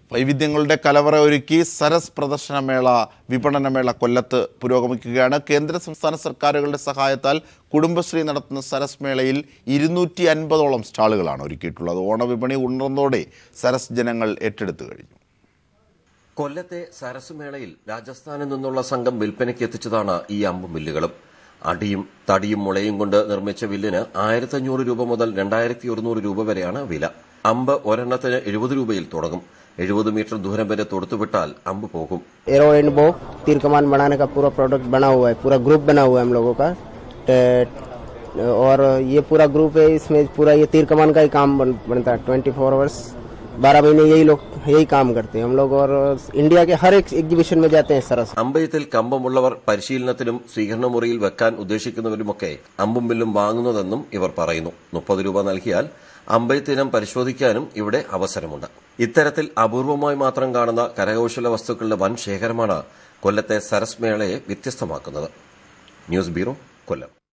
വൈവിധ്യങ്ങളുടെ കലവറ ഒരുക്കി സരസ് പ്രദർശനമേള വിപണനമേള കൊല്ലത്ത് പുരോഗമിക്കുകയാണ്. കേന്ദ്ര സംസ്ഥാന സർക്കാരുകളുടെ സഹായത്താൽ കുടുംബശ്രീ നടത്തുന്ന സരസ് മേളയിൽ 250ഓളം സ്റ്റാളുകളാണ് ഒരുക്കിയിട്ടുള്ളത്. ഓണവിപണി ഉണർന്നതോടെ സരസ് ജനങ്ങൾ ഏറ്റെടുത്തു കഴിഞ്ഞു. കൊല്ലത്തെ സരസ് മേളയിൽ രാജസ്ഥാനിൽ നിന്നുള്ള സംഘം വിൽപ്പനയ്ക്ക് എത്തിച്ചതാണ് ഈ അമ്പും വില്ലുകളും. അടിയും തടിയും മുളയും കൊണ്ട് നിർമ്മിച്ച വില്ലിന് 1500 രൂപ മുതൽ 2100 രൂപ വരെയാണ് വില. അമ്പ് ഒരെണ്ണത്തിന് 70 രൂപയിൽ തുടങ്ങും. 70 मीटर दूരം വരെ തൊടുത്തുവിട്ടാൽ അമ്പ് പോകും. एरो एंड बो तीर कमान बनाने का पूरा प्रोडक्ट बना हुआ है, पूरा ग्रुप बना हुआ है हम लोगों का, और ये पूरा ग्रुप है. इसमें पूरा ये तीर कमान का ही काम बनता है. 24 आवर्स 12 महीने यही काम करते हैं हम लोग, और इंडिया के हर एक एग्जीबिशन में जाते हैं. सरस അമ്പയത്തിൽ കമ്പമുള്ളവർ പരിശീലനത്തിനും സ്വീകരണ മുറിയിൽ വെക്കാൻ ഉദ്ദേശിക്കുന്നവരുമൊക്കെ അമ്പും വില്ലും വാങ്ങുന്നതെന്നും ഇവർ പറയുന്നു. 30 രൂപ നൽകിയാൽ അമ്പയത്തിനം പരിശോധിക്കാനും ഇവിടെ അവസരമുണ്ട്. ഇത്തരത്തിൽ അപൂർവമായി മാത്രം കാണുന്ന കരകൌശല വസ്തുക്കളുടെ വൻ ശേഖരമാണ് കൊല്ലത്തെ സരസ് മേളയെ വ്യത്യസ്തമാക്കുന്നത്. ന്യൂസ് ബ്യൂറോ, കൊല്ലം.